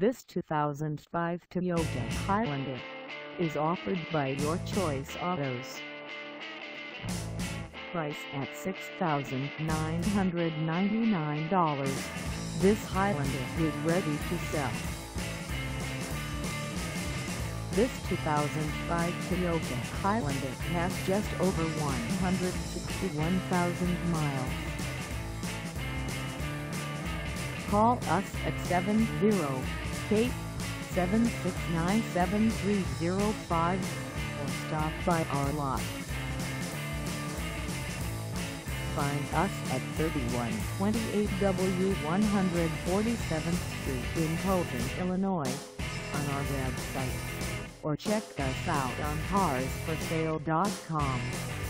This 2005 Toyota Highlander is offered by Your Choice Autos. Price at $6,999, this Highlander is ready to sell. This 2005 Toyota Highlander has just over 161,000 miles. Call us at 708-769-7305 or stop by our lot. Find us at 3128 W 147th Street in Posen, Illinois, on our website, or check us out on carsforsale.com.